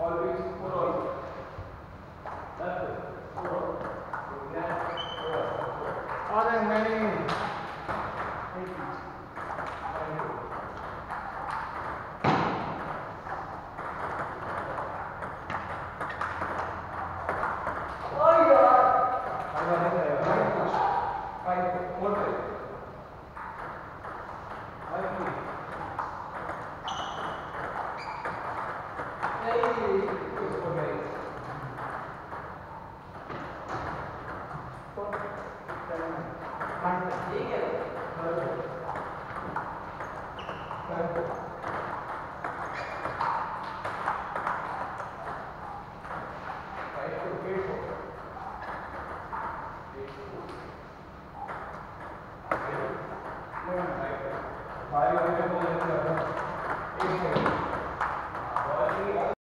Always 4 also. That's it. 4. Yeah. 4. All the many. Thank you. Thank you. Oh yeah. Five. 4. 5. Hey, it was 4 days.